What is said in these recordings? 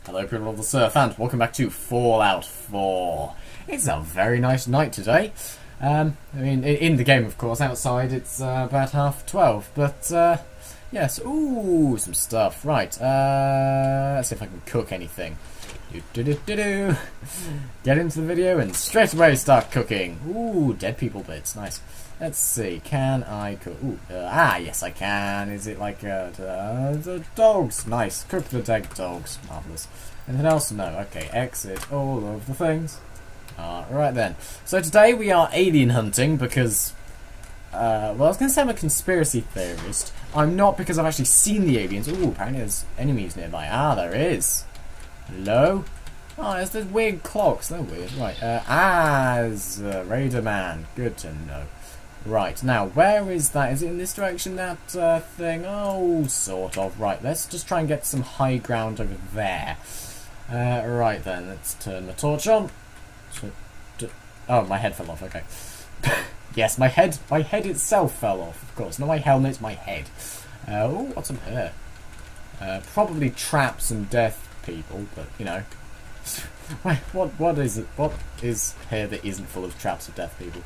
Hello people of the surf and welcome back to Fallout 4. It's a very nice night today. I mean, in the game of course, outside it's about 12:30, but yes, ooh, some stuff. Right, let's see if I can cook anything. Get into the video and straight away start cooking. Ooh, dead people bits, nice. Let's see, can I cook? Ooh, yes I can. Is it like the dogs? Nice, cook the dead dogs, marvellous. Anything else? No, okay, exit all of the things. Right then. So today we are alien hunting because, well I was going to say I'm a conspiracy theorist. I'm not because I've actually seen the aliens. Ooh, apparently there's enemies nearby. Ah, there is. Hello? Oh, there's those weird clocks. They're weird. Right, Raider Man. Good to know. Right, now, where is that? Is it in this direction, that thing? Oh, sort of. Right, let's just try and get some high ground over there. Right then, let's turn the torch on. Oh, my head fell off, okay. Yes, my head itself fell off, of course. Not my helmet, my head. Oh, what's up here? Probably traps and death people, but, you know. What is it? What is here that isn't full of traps of death people?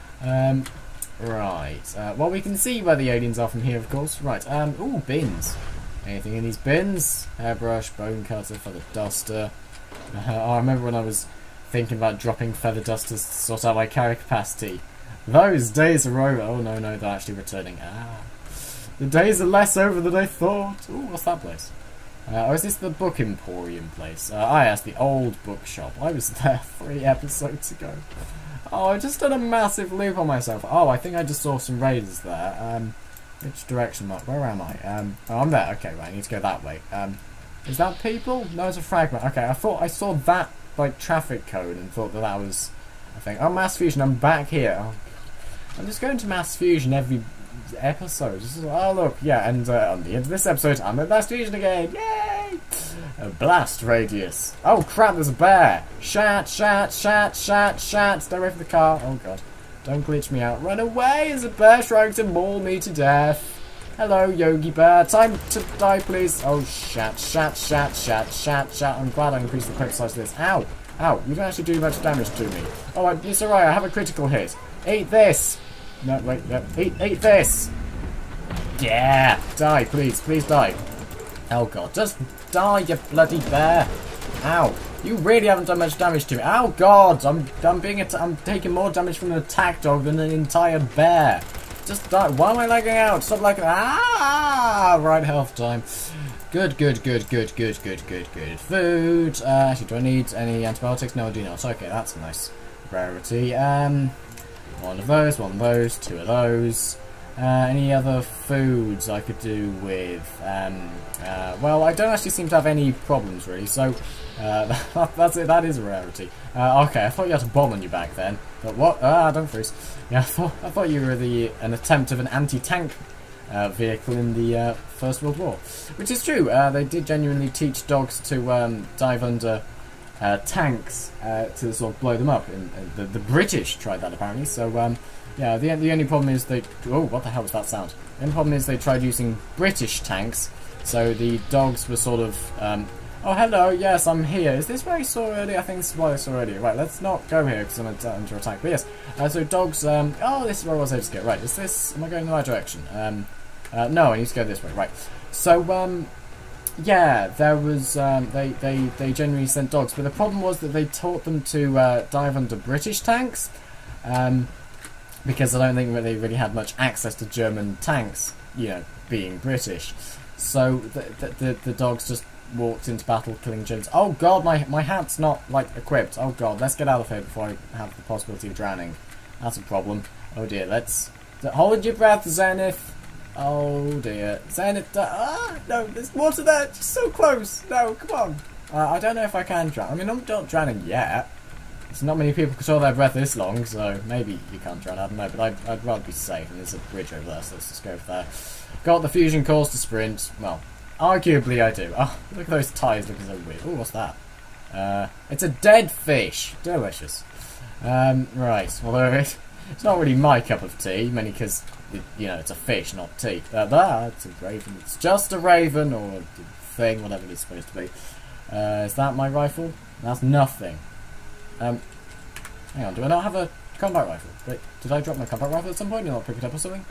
Right, well we can see where the aliens are from here, of course. Right, ooh, bins. Anything in these bins? Hairbrush, bone cutter, feather duster. I remember when I was thinking about dropping feather dusters to sort out my carry capacity. Those days are over. Oh no, they're actually returning. The days are less over than I thought. Ooh, what's that place? Oh, is this the Book Emporium place? Yes, the old bookshop. I was there 3 episodes ago. Oh, I just done a massive loop on myself. Oh, I think I just saw some raiders there. Which direction? Where am I? Oh, I'm there. Okay, right, I need to go that way. Is that people? No, it's a fragment. Okay, I thought I saw that, like, traffic code and thought that was a thing. Oh, Mass Fusion, I'm back here. Oh, I'm just going to Mass Fusion every episode. Oh, look, yeah, and on the end of this episode, I'm at Mass Fusion again. Yay! A blast radius. Oh crap, there's a bear. Shat. Stay away from the car. Oh god. Don't glitch me out. Run away! There's a bear trying to maul me to death. Hello, Yogi Bear. Time to die, please. Oh, shat. I'm glad I increased the quick size of this. Ow. Ow. You don't actually do much damage to me. Oh, it's alright. I have a critical hit. Eat this. No, wait. No. Eat this. Yeah. Die, please. Please die. Oh god. Just die, you bloody bear! Ow! You really haven't done much damage to me. Oh god! I'm taking more damage from an attack dog than an entire bear. Just die. Why am I lagging out? Stop lagging. Right, health time. Good. Food. Actually, do I need any antibiotics? No, I do not. Okay, that's a nice rarity. One of those, 2 of those. Any other foods I could do with? Well, I don't actually seem to have any problems really, so that's it. That is a rarity. Okay, I thought you had a bomb on your back then. But what? Don't freeze. Yeah, I thought you were an attempt of an anti-tank vehicle in the First World War, which is true. They did genuinely teach dogs to dive under tanks to sort of blow them up. And the British tried that apparently. So. Yeah, the only problem is they... Oh, what the hell was that sound? The only problem is they tried using British tanks, so the dogs were sort of... oh, hello, yes, I'm here. Is this where I saw earlier? I think this is what I saw earlier. Right, let's not go here because I'm under attack. But yes, so dogs... oh, this is where I was able to get. Right, is this... Am I going in the right direction? No, I need to go this way. Right. So, yeah, there was... they generally sent dogs, but the problem was that they taught them to dive under British tanks. Because I don't think that they really had much access to German tanks, you know, being British. So the dogs just walked into battle, killing Germans. Oh god, my hat's not, like, equipped. Oh god, let's get out of here before I have the possibility of drowning. That's a problem. Oh dear, let's... Hold your breath, Zenith! Oh dear. Zenith, no, there's water there! Just so close! No, come on! I don't know if I can drown. I mean, I'm not drowning yet. There's not many people can hold their breath this long, so maybe you can't drown, I don't know, but I'd rather be safe, and there's a bridge over there, so let's just go over there. Got the fusion cores to sprint. Well, arguably I do. Oh, look at those ties looking so weird. Oh, what's that? It's a dead fish. Delicious. Right, although it's not really my cup of tea, mainly because, you know, it's a fish, not tea. It's a raven. It's just a raven, or a thing, whatever it's supposed to be. Is that my rifle? That's nothing. Hang on, do I not have a combat rifle? Wait, did I drop my combat rifle at some point? Did I not pick it up or something?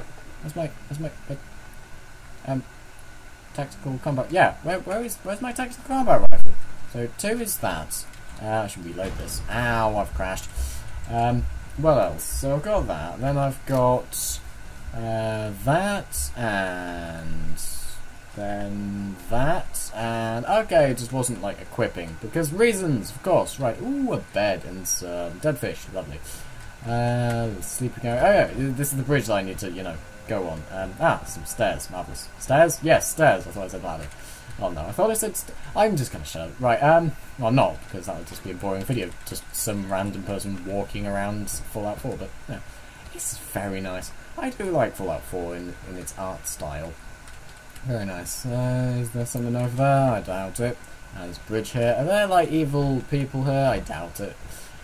Tactical combat. Yeah, where's my tactical combat rifle? So 2 is that. I should reload this. Ow, I've crashed. What else? So I've got that. Then I've got that, and then that, and okay, it just wasn't like equipping because reasons, of course. Right. Ooh, a bed and some dead fish. Lovely. Sleeping area. Oh yeah, this is the bridge that I need to, you know, go on. Some stairs. Marvelous. Stairs? Yes, stairs. I thought I said ladder. Oh no, I thought I said I'm just gonna shut up. Right, well not, because that would just be a boring video. Just some random person walking around Fallout 4, but no. It's very nice. I do like Fallout 4 in its art style. Very nice. Is there something over there? I doubt it. There's a bridge here. Are there like evil people here? I doubt it.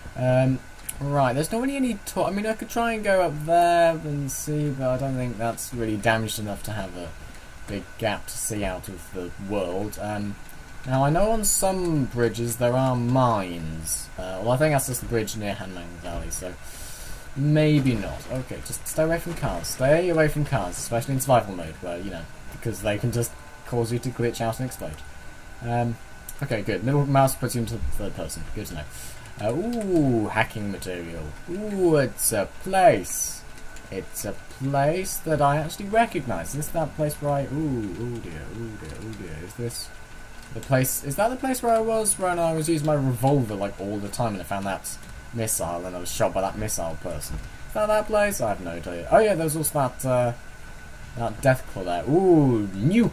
Right, there's not really any I mean, I could try and go up there and see, but I don't think that's really damaged enough to have a big gap to see out of the world. Now, I know on some bridges there are mines. Well, I think that's just the bridge near Hangman's Valley, so maybe not. Okay, just stay away from cars. Stay away from cars, especially in survival mode, where, you know, because they can just cause you to glitch out and explode. Okay, good. Middle mouse puts you into third person. Good to know. Ooh, hacking material. Ooh, it's a place. It's a place that I actually recognise. Is this that place where I... Ooh dear. Is this the place... Is that the place where I was when I was using my revolver, like, all the time and I found that missile and I was shot by that missile person? Is that place? I have no idea. Oh yeah, there's also that death claw there. Ooh, nuke.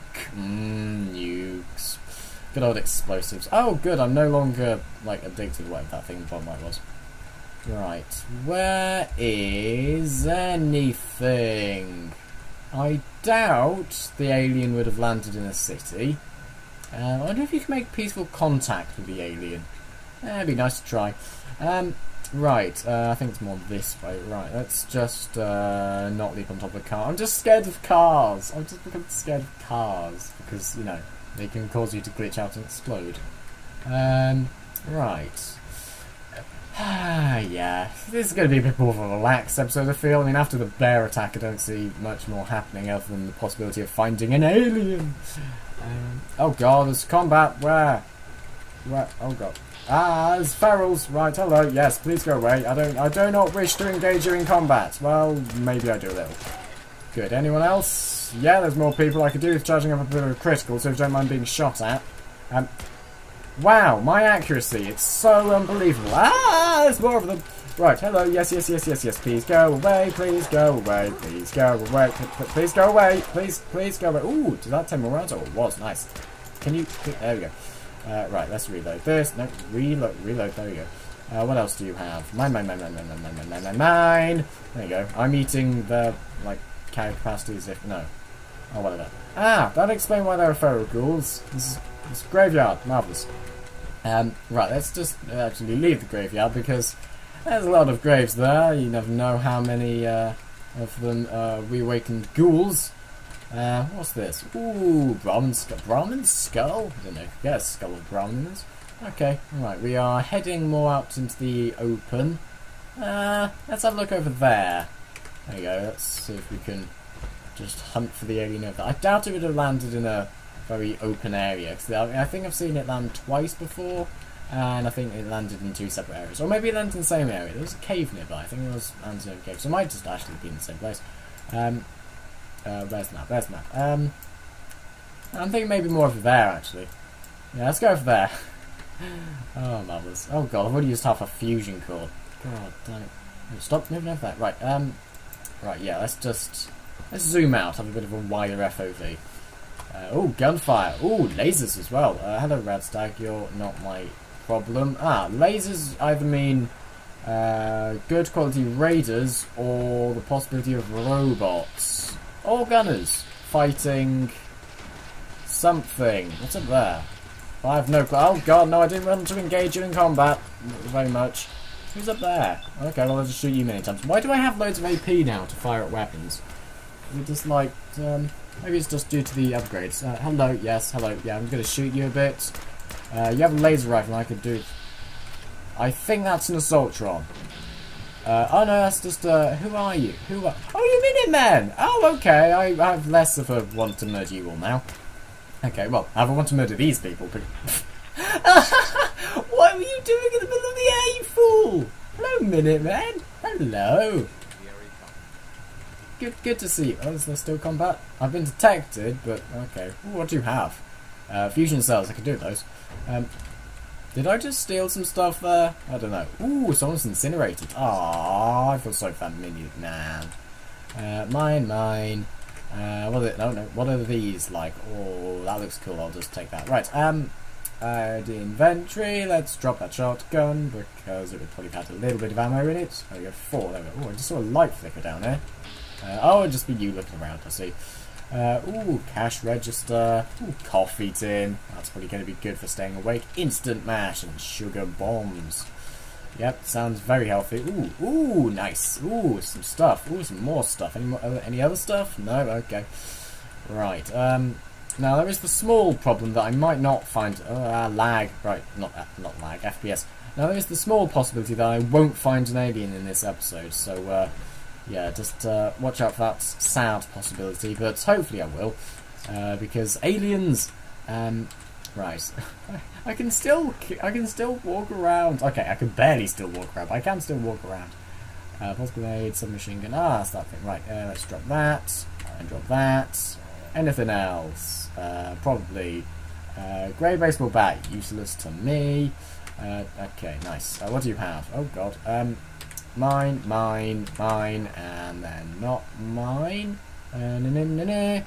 Nukes. Good old explosives. Oh, good, I'm no longer, like, addicted to whatever that thing in the bottom right was. Right, where is anything? I doubt the alien would have landed in a city. I wonder if you can make peaceful contact with the alien. It'd be nice to try. Right, I think it's more this way. Right, let's just not leap on top of the car. I'm just scared of cars. I've just become scared of cars because, you know, they can cause you to glitch out and explode. Right. Yeah, this is going to be a bit more of a relaxed episode, I feel. I mean, after the bear attack, I don't see much more happening other than the possibility of finding an alien. Oh god, there's combat. Where? Oh god. There's ferals. Right, hello. Yes, please go away. I do not wish to engage you in combat. Well, maybe I do a little. Good. Anyone else? Yeah, there's more people. I could do with charging up a bit of a critical, so if you don't mind being shot at. Wow, my accuracy, it's so unbelievable. There's more of them. Right, hello, yes, please go away, please go away, please go away, please go away, please go away. Ooh, did that take more rounds? Oh, it was, nice. Can you, there we go. Right, let's reload this. No, reload, there we go. What else do you have? Mine. There you go. I'm eating the, like, carry capacity as if, no. Oh, whatever. That'll explain why there are feral ghouls. This is graveyard, marvellous. Right, let's just actually leave the graveyard because there's a lot of graves there. You never know how many of them reawakened ghouls. What's this? Ooh, Brahmin skull? I don't know. Yeah, skull of Brahmins. Okay, alright, we are heading more out into the open. Let's have a look over there. There you go, let's see if we can just hunt for the alien over there. I doubt it would have landed in a very open area, because I think I've seen it land twice before, and I think it landed in 2 separate areas. Or maybe it landed in the same area. There was a cave nearby. I think it was landed in a cave, so it might just actually be in the same place. Where's the map? I'm thinking maybe more over there, actually. Yeah, let's go over there. Oh, marvellous. Oh god, I've already used half a fusion core. God damn it. Stop moving over that. Right, right, yeah, let's zoom out, have a bit of a wider FOV. Oh, gunfire. Oh, lasers as well. Hello, Radstag, you're not my problem. Lasers either mean good quality raiders or the possibility of robots. Or gunners fighting something. What's up there? I have no... Oh god, no, I didn't want to engage you in combat very much. Who's up there? Okay, well, I'll just shoot you many times. Why do I have loads of AP now to fire at weapons? Is it just like... maybe it's just due to the upgrades. Hello, yes, hello. Yeah, I'm going to shoot you a bit. You have a laser rifle, and I could do... I think that's an assaultron. Oh no, that's just, who are you? Oh, you Minutemen! Oh, okay, I have less of a want to murder you all now. Okay, well, I have a want to murder these people, but... What were you doing in the middle of the air, you fool? Hello, Minutemen! Hello! Good to see you. Oh, is there still combat? I've been detected, but okay. Ooh, what do you have? Fusion cells, I could do those. Did I just steal some stuff there? I don't know. Ooh, someone's incinerated. Ah, I feel so familiar, man. Mine. What are they? No. What are these like? Oh, that looks cool. I'll just take that. Right. The inventory. Let's drop that shotgun because it would probably have a little bit of ammo in it. There we go. 4. There we go. Oh, I just saw a light flicker down there. Oh, it'd just be you looking around. I see. Ooh, cash register. Ooh, coffee tin. That's probably going to be good for staying awake. Instant mash and sugar bombs. Yep, sounds very healthy. Ooh, nice. Ooh, some stuff. Ooh, some more stuff. Any other stuff? No? Okay. Right. Now, there is the small problem that I might not find... lag. Right, not lag. FPS. Now, there is the small possibility that I won't find an alien in this episode, so... yeah, just watch out for that sad possibility, but hopefully I will, because aliens. Right, I can still walk around. Okay, I can barely still walk around, but I can still walk around. Pulse grenade, submachine gun. Ah, that's that thing. Right, let's drop that and drop that. Anything else? Probably grey baseball bat. Useless to me. Okay, nice. What do you have? Oh God. Mine, and then not mine. There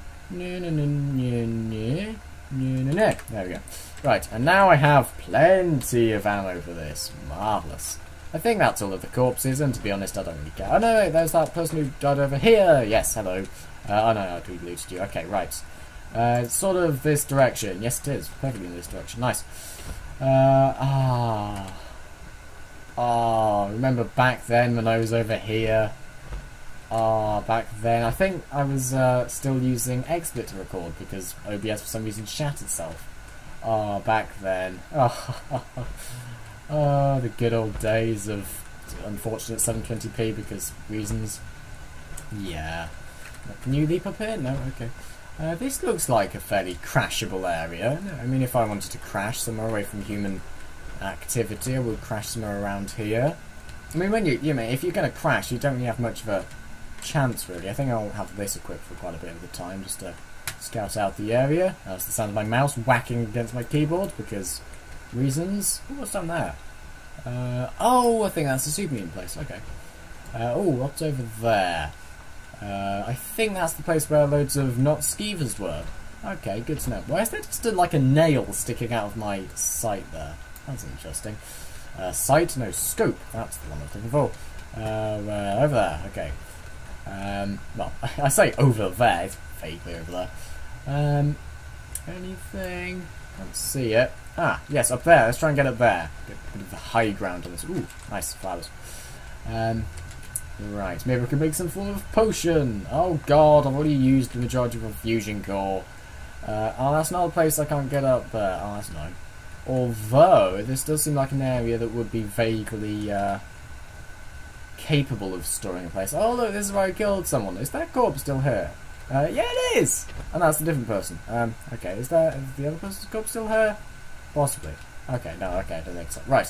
we go. Right, and now I have plenty of ammo for this. Marvellous. I think that's all of the corpses, and to be honest, I don't really care. Oh no, wait, there's that person who died over here. Yes, hello. Oh no, we looted you. Okay, right. It's sort of this direction. Yes, it is. Perfectly in this direction. Nice. Oh, remember back then when I was over here? Back then. I think I was still using XSplit to record because OBS for some reason shat itself. Back then. The good old days of unfortunate 720p because reasons. Yeah. Can you leap up here? No? Okay. This looks like a fairly crashable area. I mean, if I wanted to crash somewhere away from human activity, I would crash somewhere around here. I mean, when if you're going to crash, you don't really have much of a chance, really. I think I'll have this equipped for quite a bit of the time, just to scout out the area. That's the sound of my mouse whacking against my keyboard, because reasons. Ooh, what's down there? I think that's the Superman place. Okay. What's over there? I think that's the place where loads of not skeevers were. Okay, good to know. Why is there just like a nail sticking out of my sight there? That's interesting. Sight? No, scope. That's the one I'm looking for. Over there. Okay. Well, I say over there. It's vaguely over there. Anything? Can't see it. Ah, yes, up there. Let's try and get up there. Get a bit of the high ground on this. Ooh, nice flowers. Right, maybe we can make some form of potion. Oh god, I've already used the majority of a fusion core. That's another place I can't get up there. Oh, that's annoying. Although, this does seem like an area that would be vaguely capable of storing a place. Oh look, this is where I killed someone. Is that corpse still here? Yeah, it is! And that's a different person. Okay, is the other person's corpse still here? Possibly. Okay, no, okay, I don't think so. Right.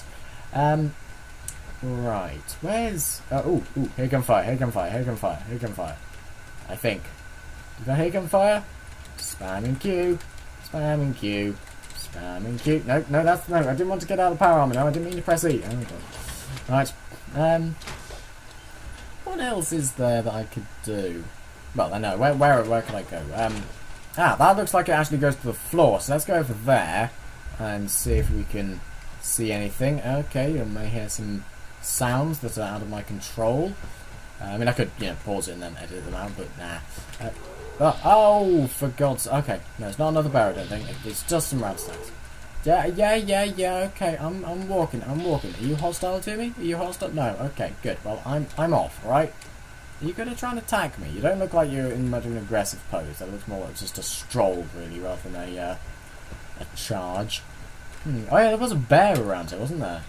Right, where's... here come fire, here come fire, here come fire, here come fire. I think. Did I hear gunfire? Spamming Q, spamming Q, spamming Q. No, that's... No, I didn't want to get out of the power armor, no, I didn't mean to press E. Oh, God. Right, what else is there that I could do? Well, I know, where can I go? That looks like it actually goes to the floor, so let's go over there and see if we can see anything. Okay, you may hear some sounds that are out of my control. I mean, I could, pause it and then edit them out, but nah. Oh, for God's sake. Okay, no, it's not another bear, I don't think. It's just some rat stacks. Yeah, okay, I'm walking. Are you hostile to me? Are you hostile? No, okay, good. Well, I'm off, alright? Are you going to try and attack me? You don't look like you're in much of an aggressive pose. That looks more like just a stroll, really, rather than a charge. Oh yeah, there was a bear around here, wasn't there?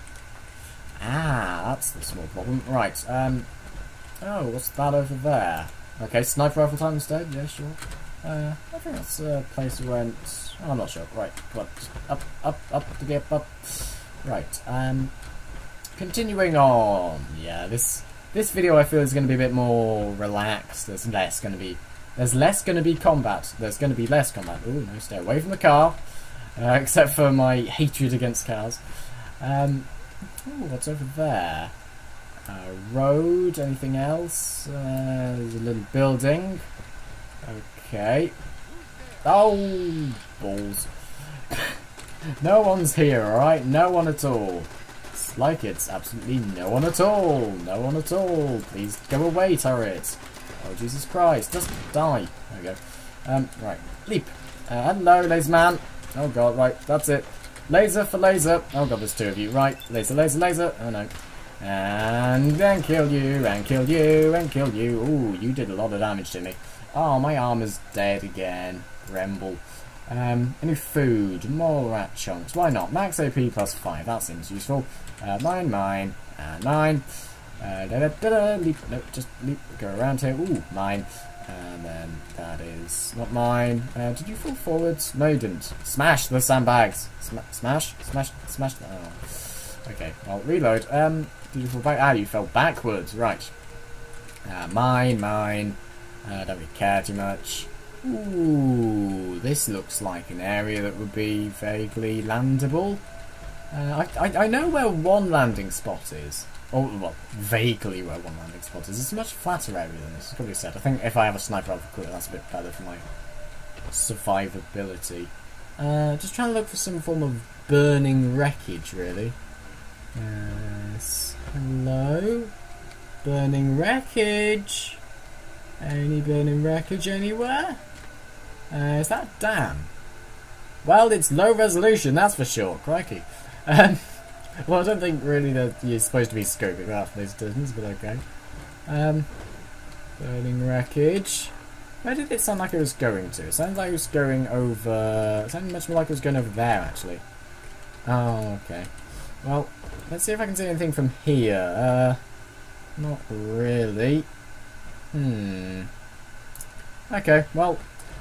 Ah, that's the small problem. Right, oh, what's that over there? Okay, sniper rifle time instead, yeah, sure. I think that's a place we went... Oh, I'm not sure. Right, come on, just up, to get up. Right, continuing on. Yeah, this video I feel is going to be a bit more relaxed. There's less going to be combat. There's going to be less combat. Ooh, no, stay away from the car. Except for my hatred against cars. Ooh, what's over there? Road, anything else? There's a little building. Okay. Oh, balls. No one's here, alright? No one at all. It's like it's absolutely no one at all. No one at all. Please go away, turret. Oh, Jesus Christ. Just die. There we go. Right. Leap. Hello, laser man. Oh, God, right. That's it. Laser for laser. Oh, God, there's two of you. Right. Laser, laser, laser. Oh, no. And then kill you, and kill you, and kill you. Ooh, you did a lot of damage to me. Oh, my armor's dead again. Gremble. Any food? More rat chunks. Why not? Max AP plus 5. That seems useful. Mine, and mine. Leap. No, just leap. Go around here. Ooh, mine. And then that is not mine. Did you fall forwards? No, you didn't. Smash the sandbags. Smash. Oh. Okay, well, reload. Did you fall back? Ah, you fell backwards. Right. Mine. Don't really care too much. Ooh, this looks like an area that would be vaguely landable. I know where one landing spot is. Oh, well, vaguely where one landing spot is. It's a much flatter area than this, as probably said. I think if I have a sniper rifle, that's a bit better for my survivability. Just trying to look for some form of burning wreckage, really. Yes. Hello? Burning wreckage? Any burning wreckage anywhere? Is that a dam? Well, it's low resolution, that's for sure. Crikey. Well, I don't think really that you're supposed to be scoping out for those distance, but okay. Burning wreckage. Where did it sound like it was going to? It sounded like it was going over... It sounded much more like it was going over there, actually. Oh, okay. Well, let's see if I can see anything from here. Not really. Okay, well...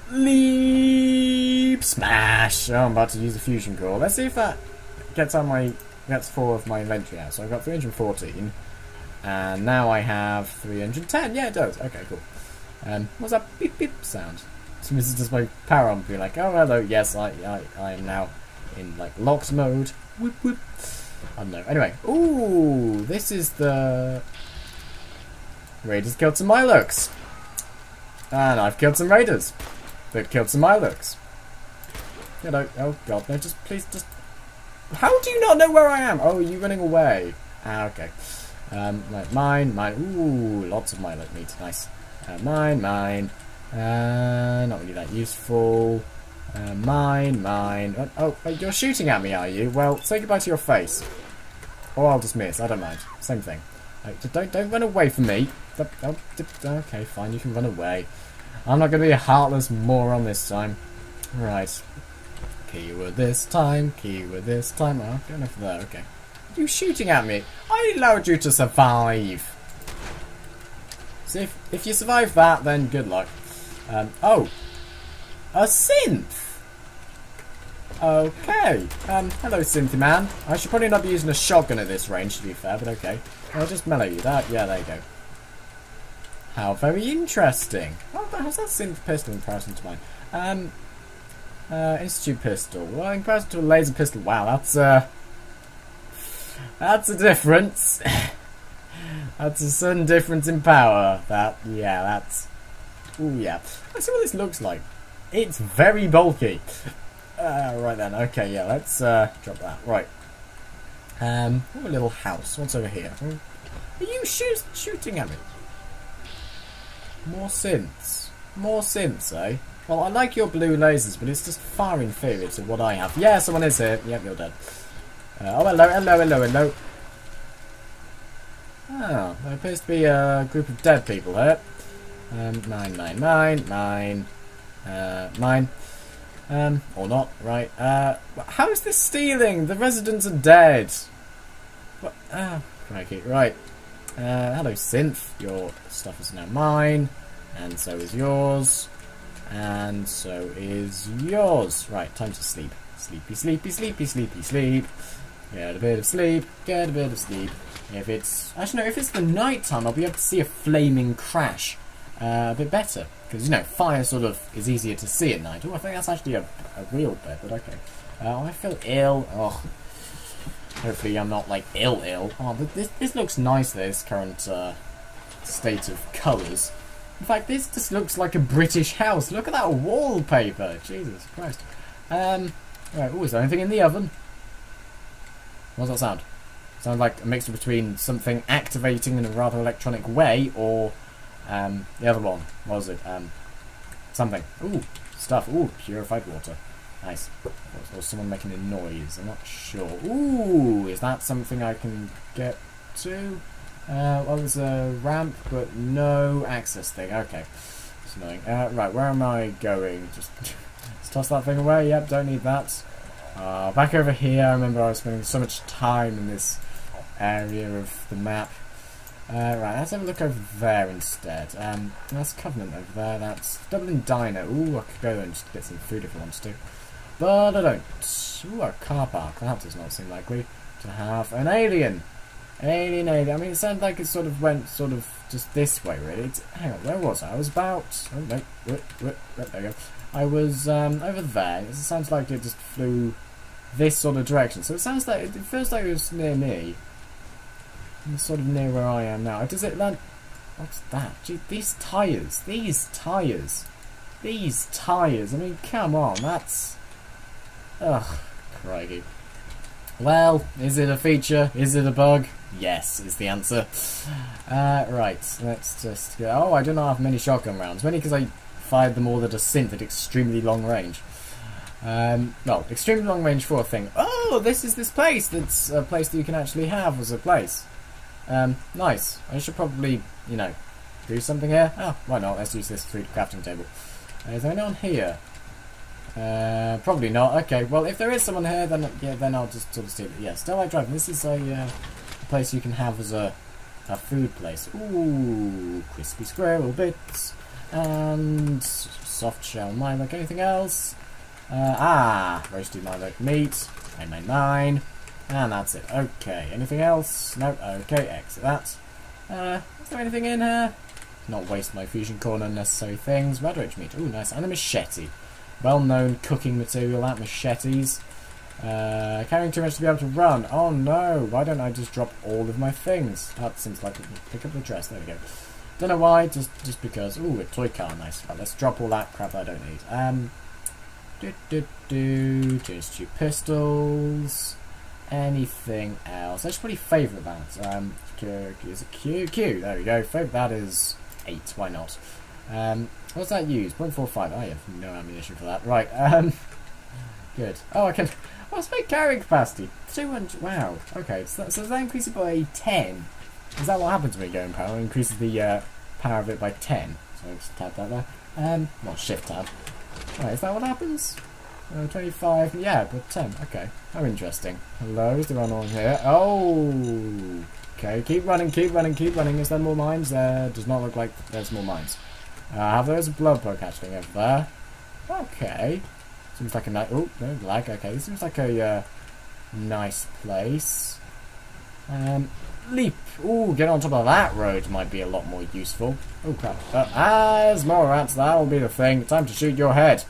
Leap! Smash! Oh, I'm about to use a fusion core. Let's see if that gets 4 of my inventory out. So I've got 314. And now I have 310. Yeah, it does. Okay, cool. What's that beep beep sound? So this is just my power arm being like, oh, hello, yes, I am now in, like, locked mode. Whoop, whoop. I don't know. Anyway, ooh, this is the... Raiders killed some Miloks. And I've killed some Raiders. They've killed some Miloks. Hello. Oh, God, no, just, please, just... How do you not know where I am? Oh, are you running away? Ah, okay. Right, mine. Ooh, lots of Milok meat. Nice. Mine. Not really that useful. Mine. Oh, wait, you're shooting at me, are you? Well, say goodbye to your face. Or I'll just miss. I don't mind. Same thing. Don't run away from me. Oh, okay, fine. You can run away. I'm not going to be a heartless moron this time. Right. Keyword this time. Oh, go enough there. Okay. You shooting at me? I allowed you to survive. See, if you survive that, then good luck. Oh, a synth. Okay. Hello, Synthy man. I should probably not be using a shotgun at this range, to be fair, but okay. I'll just melee you. That. Yeah, there you go. How very interesting. Oh, how's that synth pistol in comparison to mine? Institute pistol. Well, in comparison to a laser pistol, wow, that's a difference. That's a sudden difference in power. Ooh, yeah. Let's see what this looks like. It's very bulky. Right then, okay, yeah, let's drop that. Right. Oh, a little house. What's over here? Are you shooting at me? More synths, eh? Well, I like your blue lasers, but it's just far inferior to what I have. Yeah, someone is here. Yep, you're dead. Oh, hello. Oh, there appears to be a group of dead people here. Mine. Or not, right. How is this stealing? The residents are dead. What? Crikey. Right. Hello, Synth. Your stuff is now mine. And so is yours. And so is yours. Right, time to sleep. Sleepy, sleepy, sleepy, sleepy, sleep. Get a bit of sleep. Get a bit of sleep. If it's... Actually, no, if it's the night time, I'll be able to see a flaming crash a bit better. Because, you know, fire sort of is easier to see at night. Oh, I think that's actually a real bed, but okay. I feel ill. Oh. Hopefully I'm not, like, ill. Oh, but this looks nice, this current state of colours. In fact, this just looks like a British house. Look at that wallpaper. Jesus Christ. Right, oh, is there anything in the oven? What does that sound? Sounds like a mixture between something activating in a rather electronic way, or the other one. What was it? Something. Ooh, stuff. Ooh, purified water. Nice. Or someone making a noise. I'm not sure. Ooh, is that something I can get to? Well, there's a ramp, but no access thing. Okay. It's annoying. Right, where am I going? Just toss that thing away. Yep, don't need that. Back over here, I remember I was spending so much time in this area of the map. Right, let's have a look over there instead. That's Covenant over there. That's Dublin Diner. Ooh, I could go there and just get some food if I wanted to. But I don't. Ooh, a car park. That does not seem likely to have an alien. Alien. I mean, it sounded like it sort of went just this way, really. Hang on, where was I? I was about... Oh, no. There we go. I was over there. It sounds like it just flew this sort of direction. So it sounds like... It feels like it was near me. It's sort of near where I am now. Does it land... What's that? Gee, these tyres. I mean, come on. That's... Ugh, crikey. Well, is it a feature? Is it a bug? Yes, is the answer. Right, let's just go. Oh, I do not have many shotgun rounds. Mainly because I fired them all at a synth at extremely long range. Well, extremely long range for a thing. Oh, this is this place. That's a place that you can actually have as a place. Nice. I should probably, you know, do something here. Oh, why not? Let's use this food crafting table. Is there anyone here? Probably not. Okay, well, if there is someone here, then yeah, then I'll just sort of steal it. Yeah, Starlight Drive. This is a place you can have as a food place. Ooh, crispy squirrel bits and soft shell Milo. Anything else? Roasted Milo meat. 999, and that's it. Okay, anything else? No. Okay, exit that. Is there anything in here? Not waste my fusion core on unnecessary things. Red rich meat. Ooh, nice. And a machete. Well-known cooking material, that machetes. Carrying too much to be able to run. Oh no, why don't I just drop all of my things? That seems like pick up the dress. There we go. Don't know why, just because. Ooh, a toy car, nice. Right, let's drop all that crap that I don't need. Just 2 pistols. Anything else? I should probably favourite that. Is it Q? Q, there we go. Favourite that is 8, why not? What's that used? 0.45. I have no ammunition for that. Right, good. Oh, I can... What's my carrying capacity? 200... Wow. Okay, so that increases it by 10. Is that what happens when we go in power? It increases the power of it by 10. So I'll just tab that there. Well, shift tab. Right, is that what happens? 25... Yeah, but 10. Okay. How interesting. Hello, is there anyone here? Oh! Okay, keep running. Is there more mines? There does not look like there's more mines. There's a blood bug hatchling over there. Okay. Seems like a nice... Oh, no lag. Okay, this seems like a nice place. Leap. Ooh, get on top of that road might be a lot more useful. Oh, crap. There's more rats. That'll be the thing. Time to shoot your head.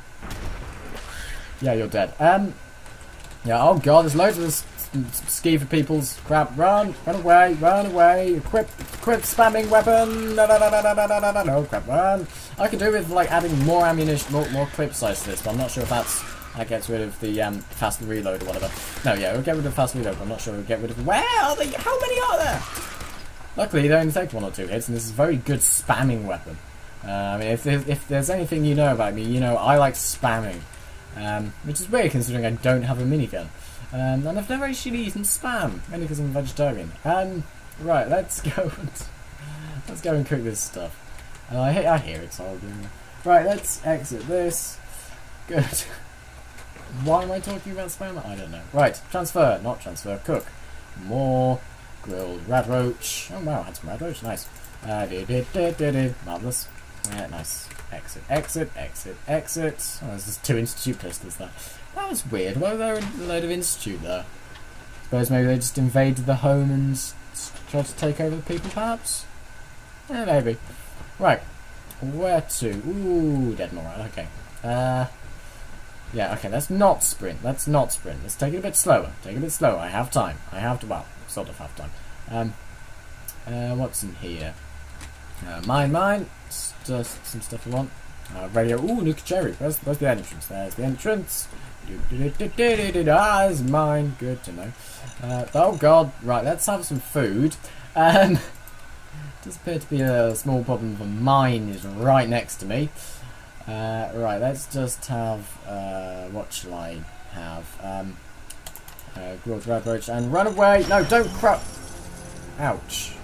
Yeah, you're dead. Yeah, oh god, there's loads of this ski for people's crap. Run away. Equip spamming weapon. No, crap, run. I could do with like adding more ammunition, more clip size to this, but I'm not sure if that gets rid of the fast reload or whatever. No, yeah, we'll get rid of fast reload, but I'm not sure we'll get rid of... Where are they? How many are there? Luckily, they only take 1 or 2 hits, and this is a very good spamming weapon. I mean, if there's anything you know about me, you know I like spamming. Which is weird considering I don't have a minigun. And I've never actually eaten spam, mainly because I'm a vegetarian. Right, let's go and cook this stuff. I hear it's horrible. Right, let's exit this. Good. Why am I talking about spam? I don't know. Right, transfer, not transfer, cook. More grilled rad roach. Oh wow, had some rad roach, nice. Marvellous. Nice. Exit, exit, exit, exit. Oh, there's just 2 institute pistols there. That was weird. Why were there a load of institute there? Suppose maybe they just invaded the home and tried to take over the people, perhaps? Yeah, maybe. Right. Where to? Ooh, dead and alright, okay. Yeah, okay, let's not sprint. Let's not sprint. Let's take it a bit slower. Take it a bit slower. I have time. I have to, well, sort of have time. What's in here? Mine. It's just some stuff I want. Radio. Ooh, nuke cherry. Where's the entrance? There's the entrance. Ah, it's mine. Good to know. Oh god. Right, let's have some food. Does appear to be a small problem. The mine is right next to me. Right, let's just have. What shall I have? Grilled red roach and run away. No, don't crouch. Ouch.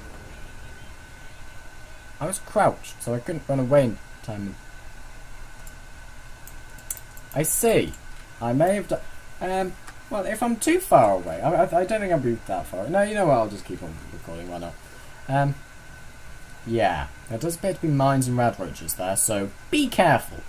I was crouched, so I couldn't run away in time. I see. I may have done. Well, if I'm too far away, I don't think I'll be that far. No, you know what? I'll just keep on recording. Why not? Yeah, there does appear to be mines and rad roaches there, so be careful.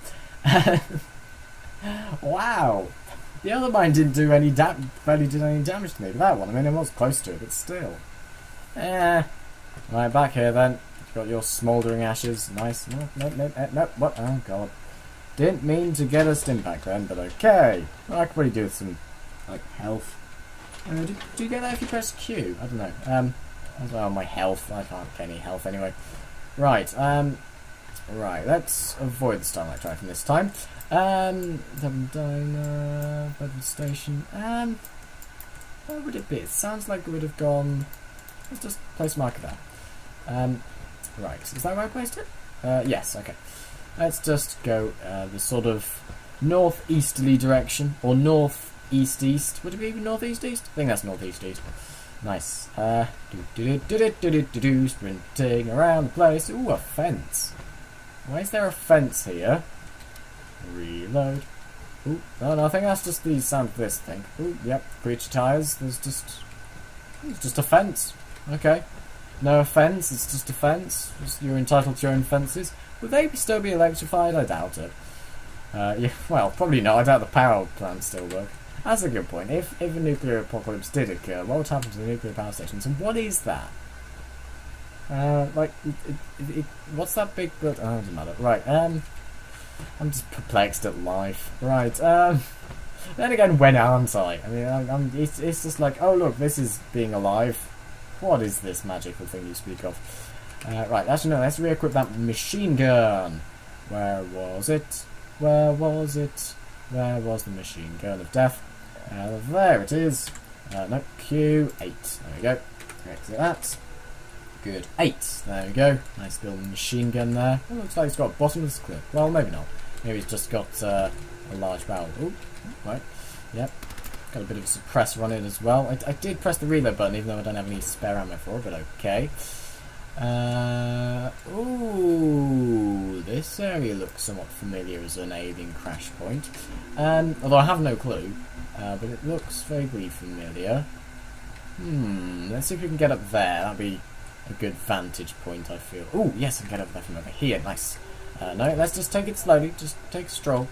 Wow, the other mine didn't do any barely did any damage to me, but that one, I mean, it was close to it, but still. Right, back here then. Got your smouldering ashes. Nice. No. What? Oh, God. Didn't mean to get a stimpak then, but okay. Well, I could probably do with some, like, health. Do you get that if you press Q? I don't know. As well, my health. I can't get any health anyway. Right, right, let's avoid the Starlight Drive from this time. Devon Diner, Bedford Station. Where would it be? It sounds like it would have gone. Let's just place a marker there. Right, is that where I placed it? Yes, okay. Let's just go the sort of northeasterly direction, or northeast-east. Would it be northeast-east? I think that's northeast-east. Nice. Sprinting around the place. Ooh, a fence. Why is there a fence here? Reload. Ooh, no, I think that's just the sound of this thing. Ooh, yep, creature tires. It's just a fence. Okay. No offence, it's just a fence. You're entitled to your own fences. Would they still be electrified? I doubt it. Yeah, well, probably not. I doubt the power plants still work. That's a good point. If a nuclear apocalypse did occur, what would happen to the nuclear power stations? And what is that? Like, what's that big build? Oh, it doesn't matter. Right, I'm just perplexed at life. Right, then again, when aren't I? I mean, it's just like, oh look, this is being alive. What is this magical thing you speak of? Right, actually no, let's re-equip that machine gun. Where was it? Where was it? Where was the machine gun of death? There it is. No, Q8. There we go. Exit that. Good. 8. There we go. Nice little machine gun there. Oh, looks like it's got a bottomless clip. Well, maybe not. Maybe it's just got a large barrel. Oh, right. Yep. Got a bit of a suppressor on it as well. I did press the reload button even though I don't have any spare ammo for it, but okay. Ooh, this area looks somewhat familiar as an alien crash point. Although I have no clue, but it looks vaguely familiar. Let's see if we can get up there. That'd be a good vantage point, I feel. Ooh, yes, I can get up there from over here. Nice. No, let's just take it slowly. Just take a stroll.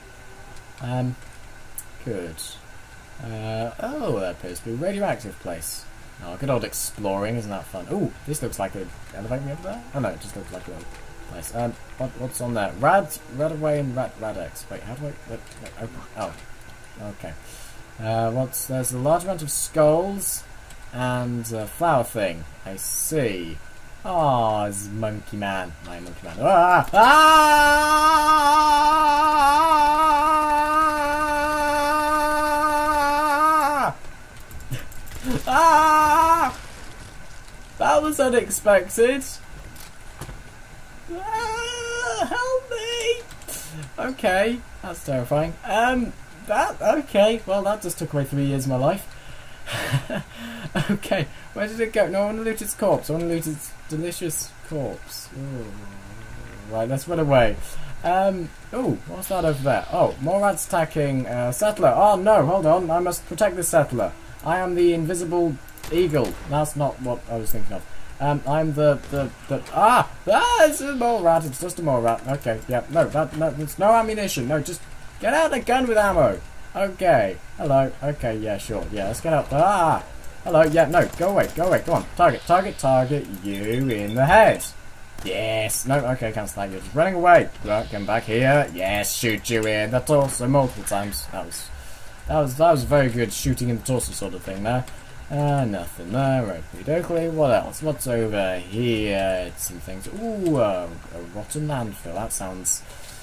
Good. Oh, that appears to be a radioactive place. Oh, good old exploring, isn't that fun? Ooh, this looks like an elevate me up there? Oh no, it just looks like a place. What's on there? Rad away and Radex. Wait, how do I open? Oh, okay. There's a large amount of skulls and a flower thing. I see. Oh, it's Monkey Man. My Monkey Man. Ah! Ah! Ah! That was unexpected. Ah, help me! Okay, that's terrifying. Okay, well that just took away 3 years of my life. Okay, where did it go? No, I want to loot its corpse. I want to loot its delicious corpse. Ooh. Right, let's run away. Oh, what's that over there? Oh, more rats attacking settler. Oh no, hold on, I must protect this settler. I am the invisible eagle. That's not what I was thinking of. I'm it's a mole rat. It's just a mole rat. Okay, yeah, no, it's no ammunition. No, just get out the gun with ammo. Okay, hello. Okay, yeah, sure. Yeah, let's get out. Hello. Yeah, no, go away. Go on. Target. You in the head. Yes. No. Okay, cancel that. You're just running away. Right, come back here. Yes, shoot you in the torso multiple times. That was very good shooting in the torso sort of thing there. Nothing there. Okie what else? What's over here? Some things. Ooh, a rotten landfill. That sounds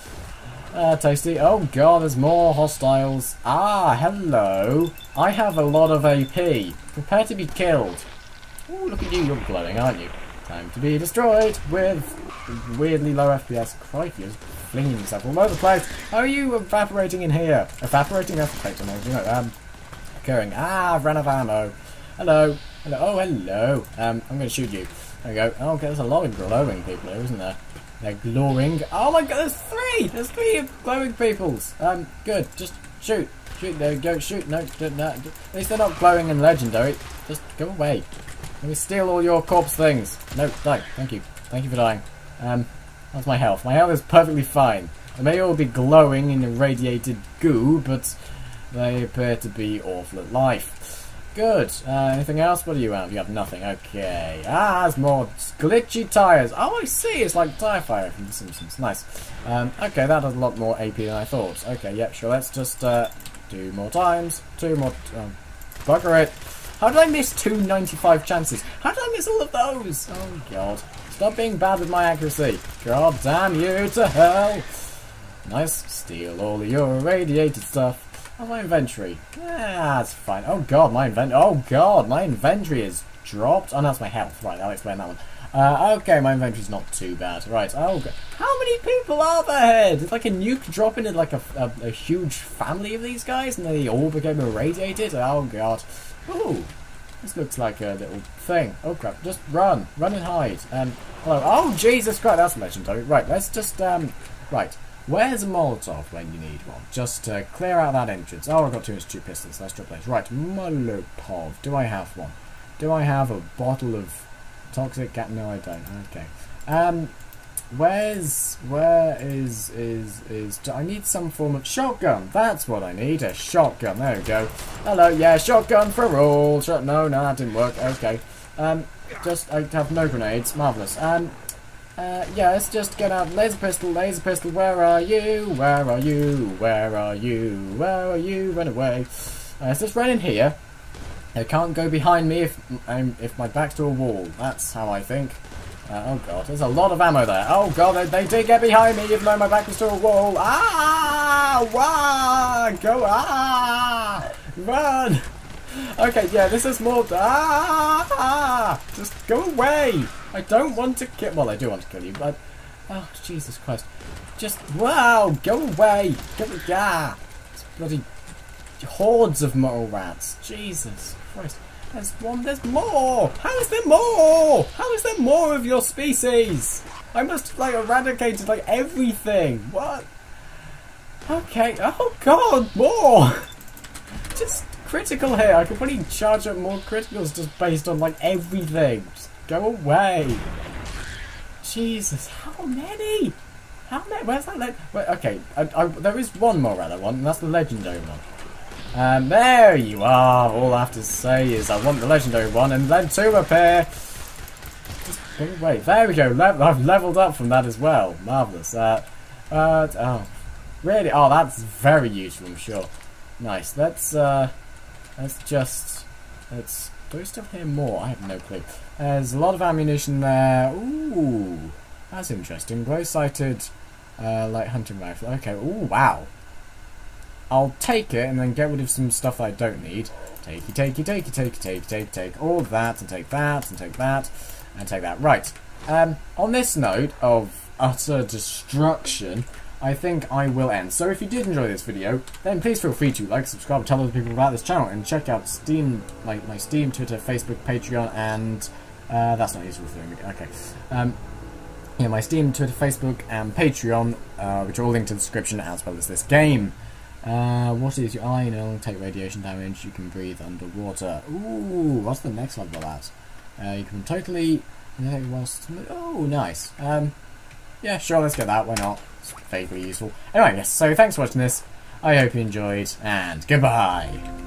tasty. Oh god, there's more hostiles. Hello. I have a lot of AP. Prepare to be killed. Ooh, look at you. You're glowing, aren't you? Time to be destroyed with weirdly low FPS. Crikey, you're flinging yourself all over the place. How are you evaporating in here? Evaporating technology. Occurring. I've run out of ammo. Hello. Oh, hello. I'm going to shoot you. There we go. Oh, okay, there's a lot of glowing people here, isn't there? They're glowing. Oh my god, there's three! There's three glowing peoples. Good. Just shoot. There we go. Shoot. No. At least they're not glowing and legendary. Just go away. Let me steal all your corpse things. No, die. Thank you. Thank you for dying. That's my health. My health is perfectly fine. They may all be glowing in irradiated goo, but they appear to be awful at life. Good. Anything else? What do you have? You have nothing. Okay. There's more glitchy tyres. Oh, I see. It's like tyre fire from The Simpsons. Nice. Okay, that has a lot more AP than I thought. Okay, yep, sure. Let's just do more times. Two more. Bugger it. How did I miss 295 chances? How did I miss all of those? Oh, God. Stop being bad with my accuracy. God damn you to hell. Nice. Steal all of your irradiated stuff. Oh, my inventory. Yeah, that's fine. Oh god, my inventory is dropped. Oh, no, that's my health. Right, I'll explain that one. Okay, my inventory's not too bad. Right, oh god. How many people are there? Did like a nuke drop into like a huge family of these guys and they all became irradiated? Oh god. Ooh, this looks like a little thing. Oh crap, just run. Run and hide. Hello. Oh, Jesus Christ, that's legendary. Right, let's just, right. Where's a Molotov when you need one? Just to clear out that entrance. Oh, I've got 2 Institute pistols. Let's drop those. Right, Molotov. Do I have one? Do I have a bottle of toxic gas? No, I don't. Okay. Where is? I need some form of shotgun. That's what I need. A shotgun. There we go. Hello. Yeah, shotgun for all. No, that didn't work. Okay. Just I have no grenades. Marvelous. Yeah, let's just get out. Laser pistol, where are you? Where are you? Where are you? Where are you? Run away. Let's just run in here. They can't go behind me if my back's to a wall. That's how I think. Oh god, there's a lot of ammo there. Oh god, they did get behind me even though my back was to a wall. Run! Okay, yeah, this is more. Just go away. I don't want to kill. Well, I do want to kill you, but oh Jesus Christ! Just wow, go away. It's bloody hordes of mole rats. Jesus Christ! There's one. There's more. How is there more? How is there more of your species? I must have like eradicated like everything. What? Okay. Oh God, more. Just. Critical here. I could probably charge up more criticals just based on like everything. Just go away. Jesus, how many? How many? Where's that? Okay, there is one more other one, and that's the legendary one. There you are. All I have to say is I want the legendary one, and then 2 appear. Just go away. There we go. I've leveled up from that as well. Marvelous. Oh, really? Oh, that's very useful. I'm sure. Nice. Do we still hear more? I have no clue. There's a lot of ammunition there. Ooh, that's interesting. Glow-sighted light hunting rifle. Okay, ooh, wow. I'll take it and then get rid of some stuff I don't need. Take. All that, and take that, and take that, and take that. Right. On this note of utter destruction, I think I will end. So if you did enjoy this video, then please feel free to like, subscribe, tell other people about this channel, and check out Steam, like my Steam, Twitter, Facebook, Patreon, and that's not useful for me. Okay. Yeah, my Steam, Twitter, Facebook, and Patreon, which are all linked in the description, as well as this game. What is your eye? You know, take radiation damage. You can breathe underwater. Ooh, what's the next level of that? You can totally. Oh, nice. Yeah, sure, let's get that. Why not? It's vaguely useful. Anyway, yes. So thanks for watching this. I hope you enjoyed, and goodbye.